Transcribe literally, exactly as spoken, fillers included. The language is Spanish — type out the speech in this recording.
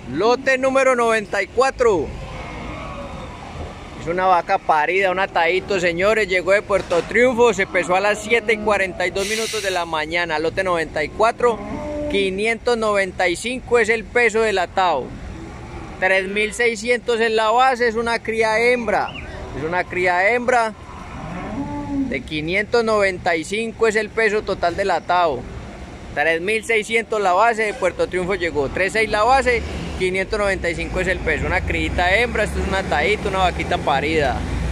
Lote número noventa y cuatro. Es una vaca parida, un atadito, señores. Llegó de Puerto Triunfo, se pesó a las siete y cuarenta y dos minutos de la mañana. Lote noventa y cuatro, quinientos noventa y cinco es el peso del atado. tres mil seiscientos en la base, es una cría hembra. Es una cría hembra. De quinientos noventa y cinco es el peso total del atado. tres mil seiscientos la base, de Puerto Triunfo llegó. tres punto seis la base, quinientos noventa y cinco es el peso. Una criita hembra, esto es una atadita, una vaquita parida.